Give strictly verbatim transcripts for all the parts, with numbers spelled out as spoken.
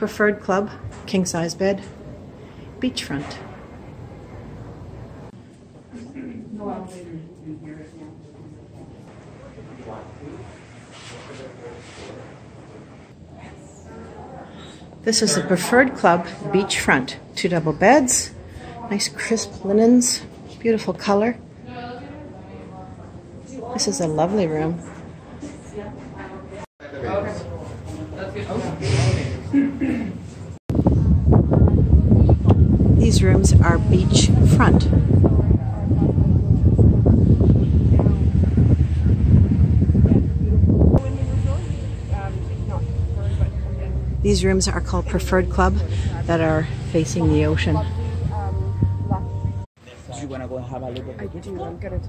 Preferred Club, king size bed, beachfront. This is the Preferred Club beachfront. Two double beds, nice crisp linens, beautiful color. This is a lovely room. These rooms are beachfront. These rooms are called Preferred Club that are facing the ocean. Do you want to go and have a look at it? I do. I'm gonna.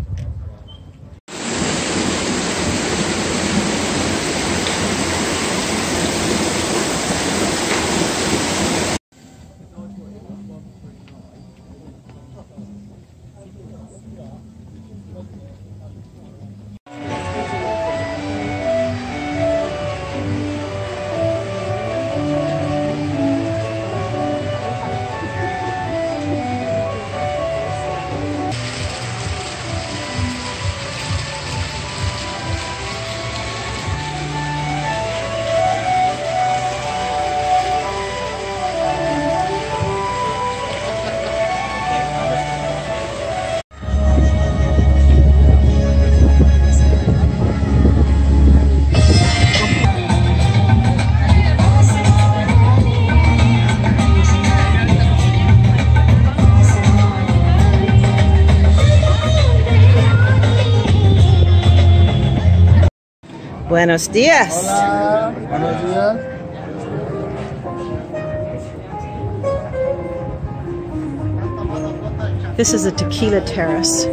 Buenos dias. Hola. Buenos días. This is the Tequila Terrace.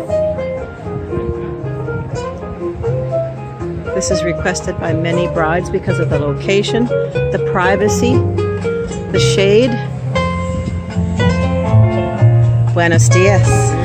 This is requested by many brides because of the location, the privacy, the shade. Buenos dias.